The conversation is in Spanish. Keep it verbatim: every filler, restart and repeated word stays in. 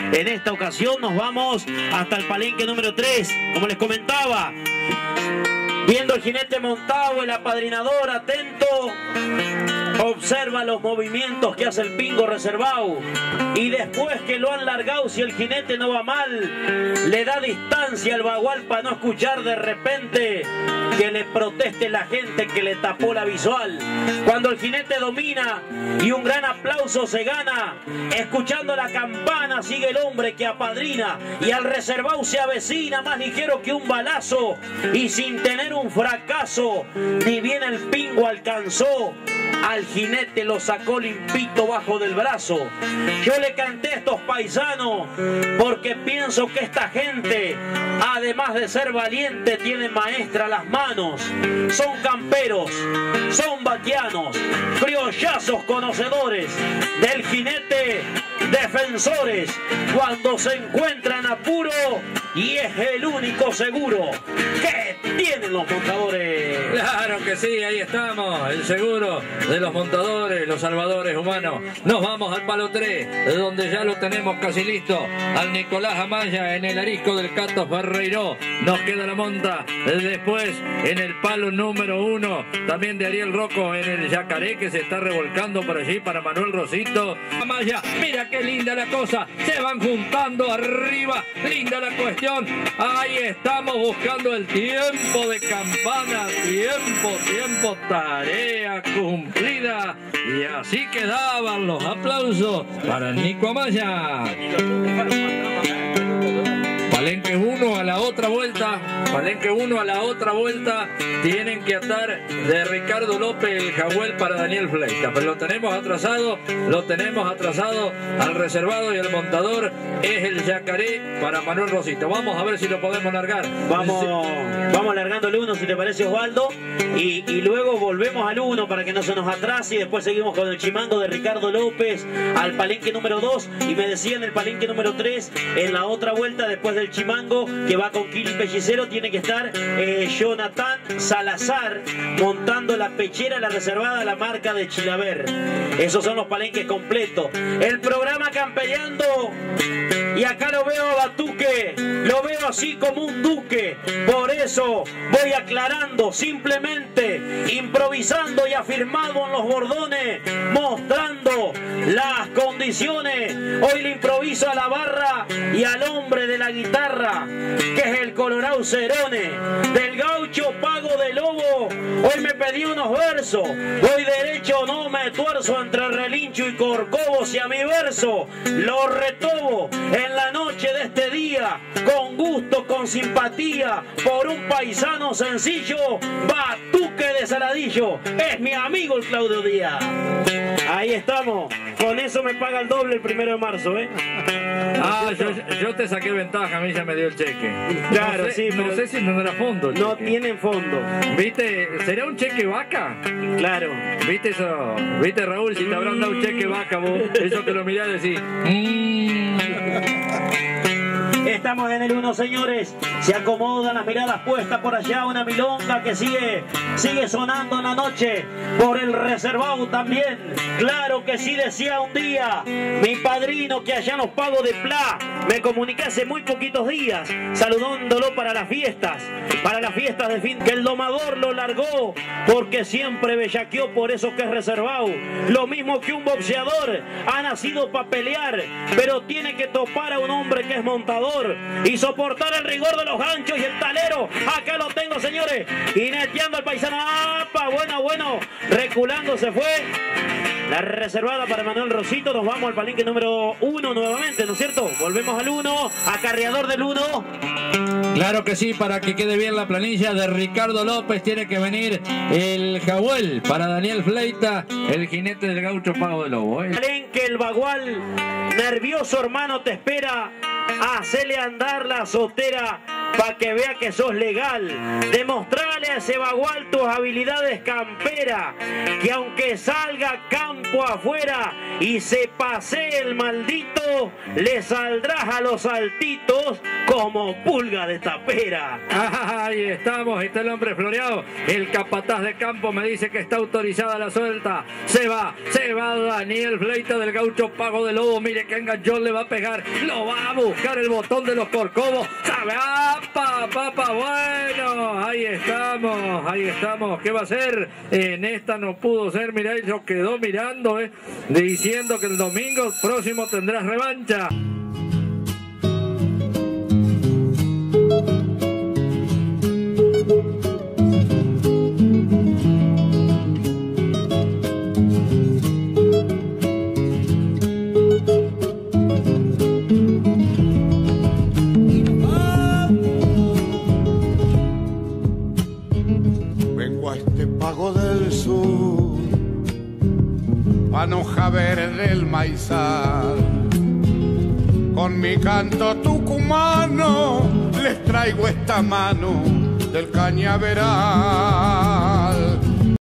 En esta ocasión nos vamos hasta el palenque número tres, como les comentaba. Viendo el jinete montado, el apadrinador atento, observa los movimientos que hace el pingo reservado y después que lo han largado, si el jinete no va mal, le da distancia al bagual para no escuchar de repente que le proteste la gente que le tapó la visual. Cuando el jinete domina y un gran aplauso se gana, escuchando la campana sigue el hombre que apadrina y al reservado se avecina más ligero que un balazo y sin tener un fracaso, ni bien el pingo alcanzó, al jinete lo sacó limpito bajo del brazo. Yo le canté a estos paisanos porque pienso que esta gente, además de ser valiente, tiene maestra las manos. Son camperos, son vaquianos, criollazos conocedores del jinete, defensores cuando se encuentran apuro y es el único seguro que tienen los montadores. Claro que sí, ahí estamos, el seguro de los montadores, los salvadores humanos. Nos vamos al palo tres, donde ya lo tenemos casi listo, al Nicolás Amaya en el arisco del Cato Ferreiro. Nos queda la monta, después en el palo número uno, también de Ariel Rocco en el Yacaré, que se está revolcando por allí para Manuel Rosito. Amaya, mira qué linda la cosa, se van juntando arriba, linda la cuestión. Ahí estamos buscando el tiempo de campana, tiempo, tiempo, tarea cumplida. Y así quedaban los aplausos para el Nico Amaya. Palenque uno a la otra vuelta, Palenque uno a la otra vuelta, tienen que atar de Ricardo López el jaguel para Daniel Fleita, pero lo tenemos atrasado, lo tenemos atrasado al reservado y el montador es el Yacaré para Manuel Rosito. Vamos a ver si lo podemos largar. Vamos, vamos largando el uno si te parece, Osvaldo, y, y luego volvemos al uno para que no se nos atrase y después seguimos con el chimango de Ricardo López al palenque número dos y me decían el palenque número tres en la otra vuelta después del chimango que va con Kili Pellicero tiene que estar eh, Jonathan Salazar montando la pechera, la reservada, la marca de Chilaver. Esos son los palenques completos. El programa campellando y acá lo veo a Batuque, lo veo así como un duque, por eso voy aclarando, simplemente improvisando y afirmado en los bordones, mostrando las condiciones. Hoy le improviso a la barra y al hombre de la guitarra, que es el Colorado Cerone, del gaucho Pago de Lobo. Hoy me pedí unos versos, voy derecho, no me tuerzo entre relincho y corcovo, si a mi verso lo retobo en la noche de este día, con gusto, con simpatía, por un paisano sencillo, Batuque de Saladillo, es mi amigo el Claudio Díaz. Ahí estamos, con eso me paga el doble el primero de marzo, ¿eh? Ah, yo, yo te saqué ventaja, a mí ya me dio el cheque. Claro, no sé, sí, no pero sé si no era fondo. No cheque. tienen fondo. ¿Viste? ¿Será un cheque vaca? Claro. ¿Viste eso? ¿Viste, Raúl? Si te habrán dado un cheque vaca, vos, eso que lo mirás y decís, mmm. Estamos en el uno, señores. Se acomodan las miradas puestas por allá. Una milonga que sigue, sigue sonando en la noche. Por el reservado también. Claro que sí, decía un día mi padrino que allá en los Pagos de Pla me comuniqué hace muy poquitos días, saludándolo para las fiestas, para las fiestas de fin, que el domador lo largó porque siempre bellaqueó, por eso que es reservado. Lo mismo que un boxeador, ha nacido para pelear, pero tiene que topar a un hombre que es montador y soportar el rigor de los ganchos y el talero. Acá lo tengo, señores, jineteando al paisano. ¡Apa! Bueno, bueno, reculando se fue la reservada para Manuel Rosito. Nos vamos al palenque número uno nuevamente, ¿no es cierto? Volvemos al uno, acarreador del uno. Claro que sí, para que quede bien la planilla de Ricardo López tiene que venir el jaguel para Daniel Fleita, el jinete del gaucho Pago de Lobo. ¿eh? Palenque, el bagual, nervioso hermano, te espera. Hacele andar la sotera para que vea que sos legal. Demostrale a ese bagual tus habilidades campera, que aunque salga campo afuera y se pase el maldito, le saldrás a los saltitos como pulga de tapera. Ahí estamos, está el hombre floreado. El capataz de campo me dice que está autorizada la suelta. Se va, se va Daniel Fleita del Gaucho Pago de Lobo. Mire que enganchón le va a pegar. Lo va a buscar el botón de los Corcovos. ¿Sabe? ¡Apa, papa! Bueno, ahí estamos, ahí estamos. ¿Qué va a hacer? En esta no pudo ser. Mira, ellos quedó mirando, eh, diciendo que el domingo próximo tendrás revancha. Panoja verde del maizal, con mi canto tucumano les traigo esta mano del cañaveral.